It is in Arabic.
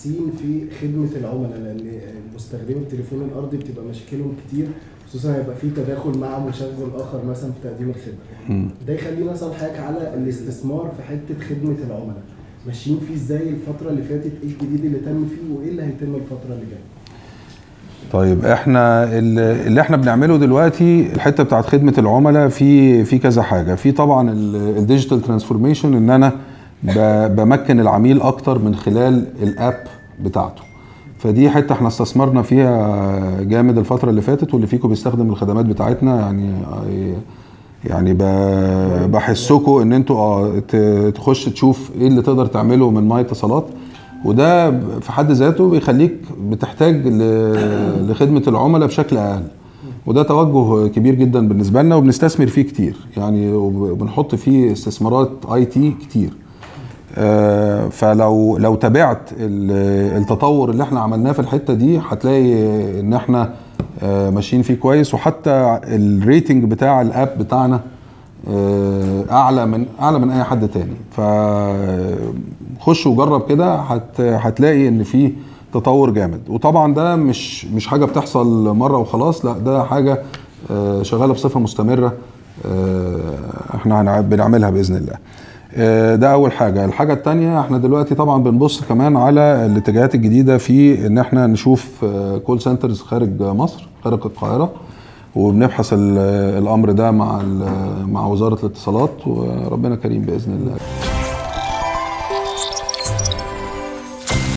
تحسين في خدمه العملاء، لان مستخدمي التليفون الارضي بتبقى مشاكلهم كتير، خصوصا هيبقى في تداخل مع مشغل اخر مثلا في تقديم الخدمه. ده يخلينا نسال حضرتك على الاستثمار في حته خدمه العملاء، ماشيين فيه ازاي الفتره اللي فاتت، ايه الجديد اللي تم فيه وايه اللي هيتم الفتره اللي جايه؟ طيب احنا اللي احنا بنعمله دلوقتي الحته بتاعت خدمه العملاء في كذا حاجه. في طبعا الديجيتال ترانسفورميشن، ان انا بمكن العميل اكتر من خلال الاب بتاعته. فدي حته احنا استثمرنا فيها جامد الفتره اللي فاتت، واللي فيكم بيستخدم الخدمات بتاعتنا يعني بحسكم ان انتوا تخش تشوف ايه اللي تقدر تعمله من ماي اتصالات، وده في حد ذاته بيخليك بتحتاج لخدمه العملاء بشكل اقل. وده توجه كبير جدا بالنسبه لنا وبنستثمر فيه كتير يعني، وبنحط فيه استثمارات IT كتير. فلو تابعت التطور اللي احنا عملناه في الحته دي هتلاقي ان احنا ماشيين فيه كويس، وحتى الريتنج بتاع الاب بتاعنا اعلى من اي حد تاني. فخش وجرب كده هتلاقي ان في تطور جامد. وطبعا ده مش حاجه بتحصل مره وخلاص، لا ده حاجه شغاله بصفه مستمره احنا بنعملها باذن الله. ده اول حاجه. الحاجه الثانيه، احنا دلوقتي طبعا بنبص كمان على الاتجاهات الجديده في ان احنا نشوف كول سنترز خارج مصر، خارج القاهره، وبنبحث الامر ده مع وزاره الاتصالات، وربنا كريم باذن الله.